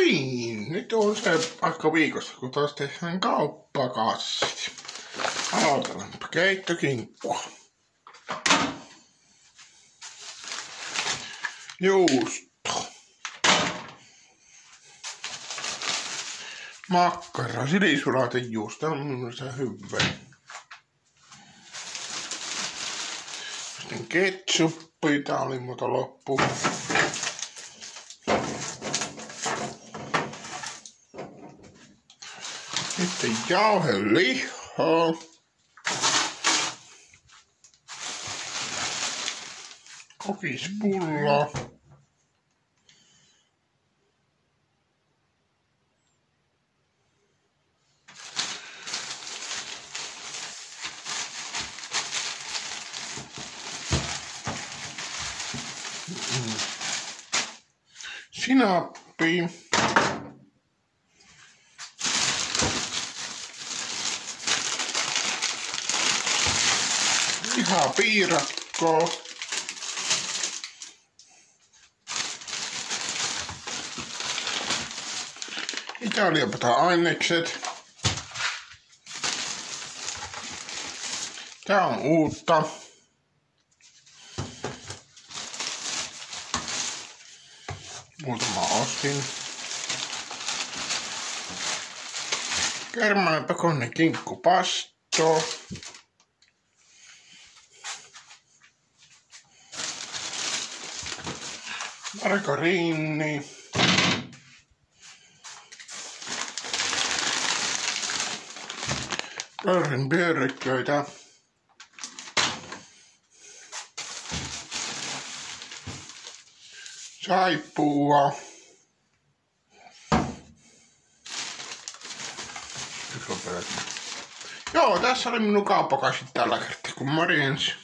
niin, nyt on se aika viikossa, kun taas tehdään kauppakassit. Aloitellaanpa keittokinkkua. Juusto. Makkara, silisulatejuusto on minun se hyvä. Sitten ketsuppi, tää oli muuta loppu. Sitten jauhelihaa. Kokispullaa. Sinappi. Lihapiirakko. Italiapata-ainekset. Tää on uutta. Muutama ostin. Kermanen pekonne kinkkupasto. Margariini. Pörrin pyörykköitä. Saippua. Joo, tässä oli minun kauppakassit tällä kertaa, kun morjens.